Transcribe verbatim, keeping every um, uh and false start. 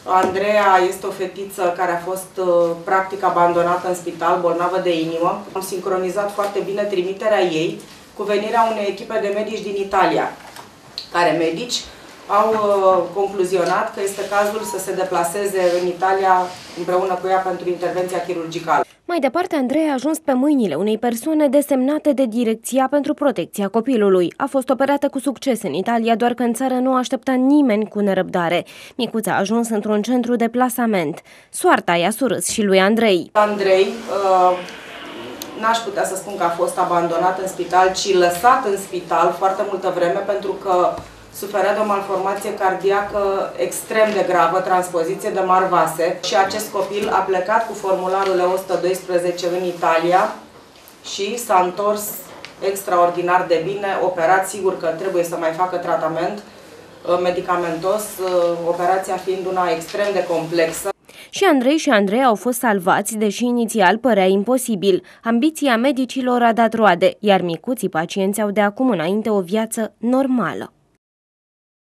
Andreea este o fetiță care a fost practic abandonată în spital, bolnavă de inimă. Am sincronizat foarte bine trimiterea ei cu venirea unei echipe de medici din Italia, care medici au concluzionat că este cazul să se deplaseze în Italia împreună cu ea pentru intervenția chirurgicală. Mai departe, Andreea a ajuns pe mâinile unei persoane desemnate de Direcția pentru Protecția Copilului. A fost operată cu succes în Italia, doar că în țară nu aștepta nimeni cu nerăbdare. Micuța a ajuns într-un centru de plasament. Soarta i-a surâs și lui Andrei. Andrei, uh, n-aș putea să spun că a fost abandonat în spital, ci lăsat în spital foarte multă vreme pentru că suferea de o malformație cardiacă extrem de gravă, transpoziție de mari vase, și acest copil a plecat cu formularul E o sută doisprezece în Italia și s-a întors extraordinar de bine, operat, sigur că trebuie să mai facă tratament medicamentos, operația fiind una extrem de complexă. Și Andrei și Andreea au fost salvați, deși inițial părea imposibil. Ambiția medicilor a dat roade, iar micuții pacienți au de acum înainte o viață normală.